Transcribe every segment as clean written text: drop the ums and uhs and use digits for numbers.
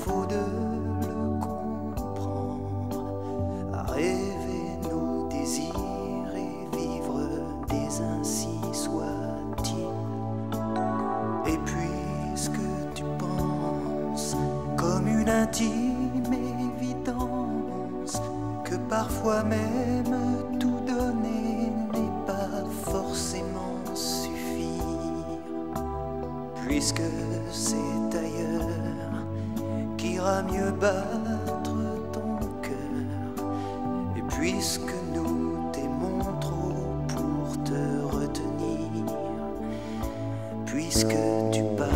défaut de le comprendre, à rêver nos désirs et vivre des ainsi soit-il. Et puisque tu penses comme une intime évidence que parfois même tout donner n'est pas forcément suffire, puisque c'est ailleurs qu'ira mieux battre ton cœur, et puisque nous t'aimons trop pour te retenir, puisque tu pars.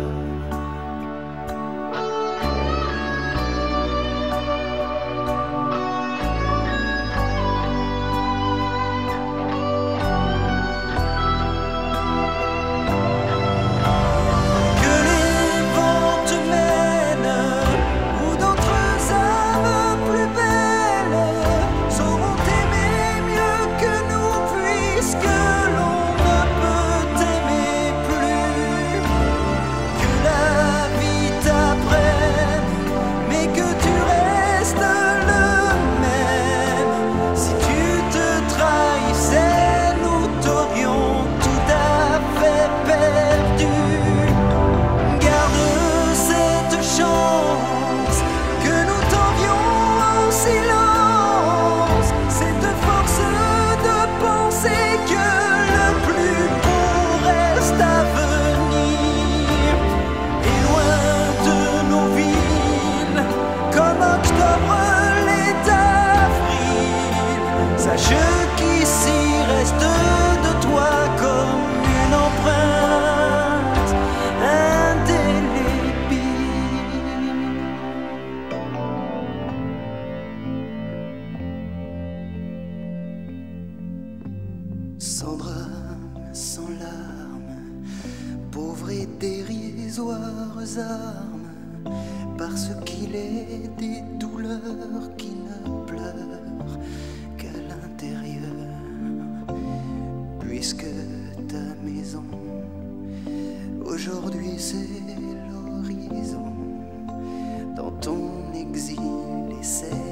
Sache qu'ici reste de toi comme une empreinte indélébile. Sans drame, sans larmes, pauvres et dérisoires armes, parce qu'il est des douleurs qui ne pleurent qu'à l'intérieur, puisque ta maison aujourd'hui c'est l'horizon, dans ton exil essaie